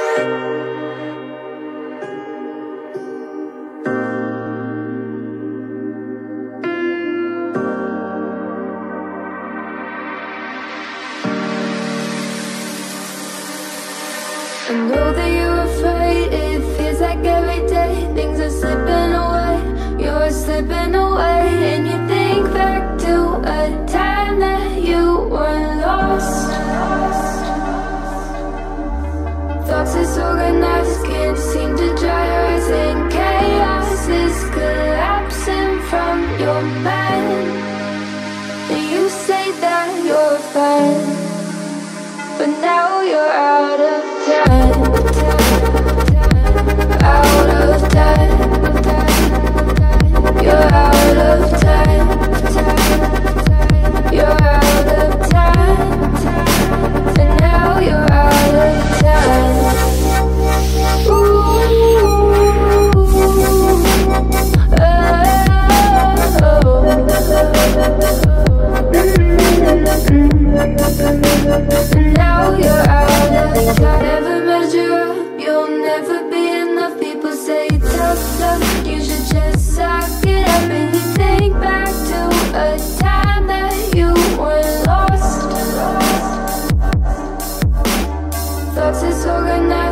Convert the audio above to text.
I know that you're afraid, it feels like every day things are slipping away, you're slipping away. And you think back to a time that you were lost. Thoughts disorganized, can't seem to dry your eyes, and chaos is collapsing from your mind. And you say that you're fine, but now you're out of time, out of time. You're out of time, you're out of time, and now you're out of time. Ooh, now you're out of time. Never measure up, you'll never be enough. People say tough love, you should just suck it up. And you think back to a time that you were lost. Thoughts disorganized.